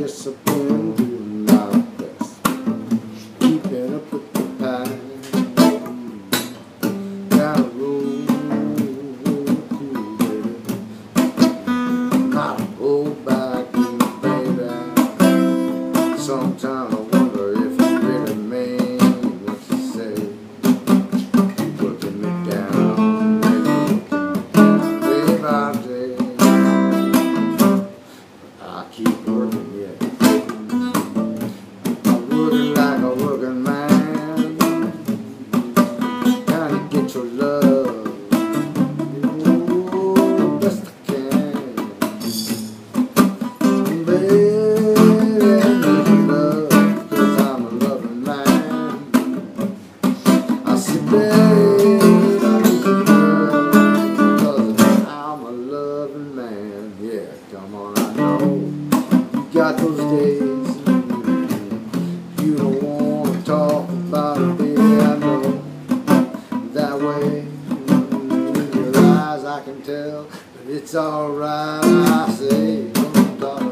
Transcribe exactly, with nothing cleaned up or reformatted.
guess I've been doing my best, keeping up with the pack. Gotta roll, roll cool, baby. Gotta roll back, baby. Sometimes I wonder if you really mean what you say. Keep working me down, day by day. I keep working, yeah. I'm working like a working man. Gotta get your love, oh, best I can. Baby, I need your love, 'cause I'm a loving man. I said, babe, I need your love, 'cause I'm a loving man. Yeah, come on, I know you got those days you don't want to talk about it, baby. I know that way in your eyes I can tell, but it's alright. I say, don't talk